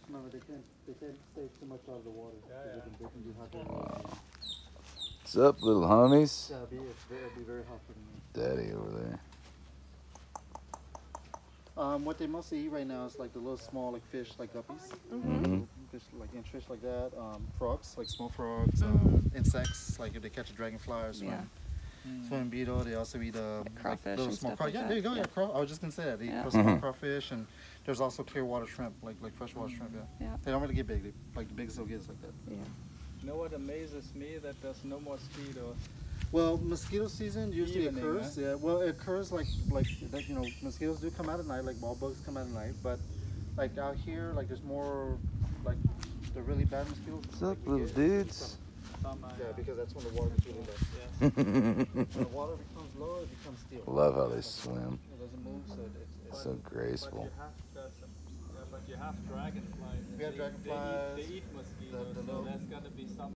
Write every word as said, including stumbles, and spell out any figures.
Remember, they can't, they can't stay too much out of the water. Yeah, yeah. They can, they can be hot. Wow. What's up, little homies? Yeah, it'll be, it'll be very hot for them. Daddy over there. Um, what they mostly eat right now is like the little small like fish, like guppies. Mm-hmm. Fish like in fish like that. Um, frogs, like small frogs. Um, insects, like if they catch a dragonfly or swim, Yeah. swim beetle. They also eat um, Like like crawfish little and small stuff craw. like Yeah, that. there you go. Yeah, Yeah. craw. I was just gonna say that. They Yeah. eat small Mhm. crawfish, and there's also clear water shrimp, like like freshwater shrimp. Yeah. Yeah. They don't really get big. They, like the biggest they'll get is like that. Yeah. You know what amazes me? That there's no mosquitoes. Well, mosquito season usually Evening, occurs. huh? Yeah, well, it occurs like like that. You know, mosquitoes do come out at night, like ball bugs come out at night. But like out here, like there's more like the really bad mosquitoes. What's like, up, we little get- dudes? Some, uh, Yeah, because that's when the water gets really low. yes. When the water becomes low, it becomes steel. Love how they swim. It doesn't move, so it, it's, it's So But graceful. you have, there's some, yeah, but you have dragonflies. and We have they- dragonflies, They eat, they eat mosquitoes, the so little- there's got to be some